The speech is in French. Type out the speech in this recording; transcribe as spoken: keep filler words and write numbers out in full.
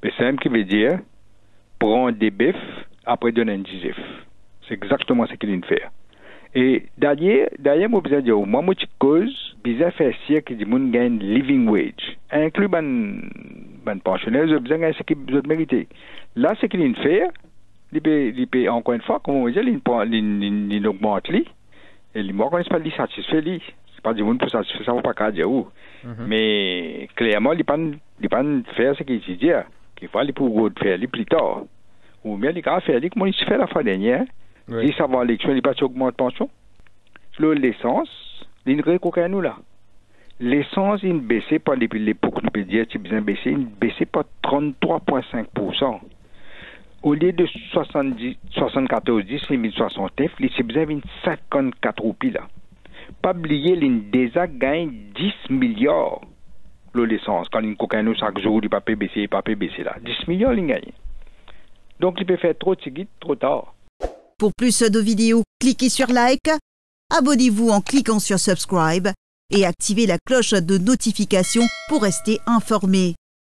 Mais c'est même qui veut dire prendre des bœufs après donner un digestif. C'est exactement ce qu'il vient de faire. Et derrière, derrière, moi, je dire, moi, moi, je cause, bizarre faire si que les gens gagnent living wage. Inclus ban, ban pensionnaires, je besoin de ce qu'ils ont mérité. Là, ce qu'il vient de faire, il peut, il peut, encore une fois, comme on dit, il il il augmente lui. Et il ne connaît pas lui satisfait lui. C'est pas du monde pour satisfaire ça, on pas qu'à dire où. Mais, clairement, il ne peut pas faire ce qu'il dit, qu'il faut aller pour faire, lui plus tard. Ou bien, il va faire, lui, comment il se fait la fois dernière. Oui. Et ça va l'élection, il pas augmente pension. L'essence, il ne récoque nous là. L'essence, il baissé pas depuis l'époque, nous peut dire, il baissé, il baissé par trente-trois virgule cinq pour cent. Au lieu de soixante-dix, soixante-quatorze, dix, mille soixante-neuf, il s'est besoin de cinquante-quatre roupies là. Pas oublier, il déjà gagne dix milliards. L'essence, quand il coque nous chaque jour, il pas baisser, il pas baisser là. dix milliards, il gagne. Donc, il peut faire trop de seguides, trop tard. Pour plus de vidéos, cliquez sur like, abonnez-vous en cliquant sur subscribe et activez la cloche de notification pour rester informé.